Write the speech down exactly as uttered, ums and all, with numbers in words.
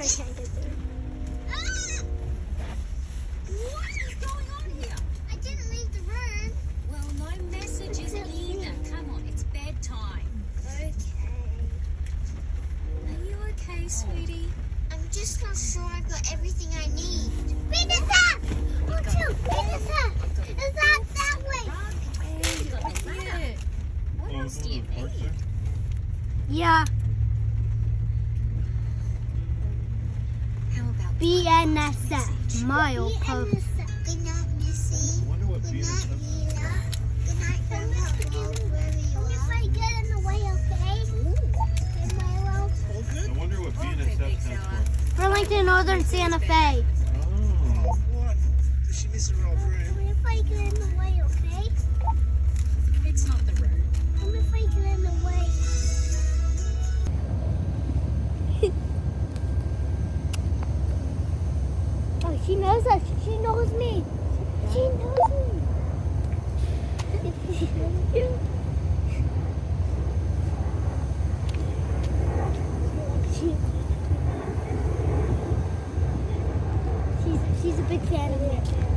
I can't get there. Ah! What is going on here? I didn't leave the room. Well, no messages either. Come on, it's bedtime. Okay. Are you okay, sweetie? I'm just not sure I got everything I need. Vanessa! Oh, too! Vanessa! Is that that way? Oh, you got the ladder. What else do you need? Yeah. How about B N S F, mile post. Good night, Missy. I wonder what Good B N S night, F Mila. Good night, Grandpa. Wherever you Only if are. I get in the way, okay? In my road. I wonder what B N S F stands for. Burlington Northern Santa Fe. Oh. What? Did she miss her old room? Only if I get in the way, okay? It's not the road. Only if I get in the way. Oh, she knows us. She knows me. She knows me. she, she's, she's a big fan of me.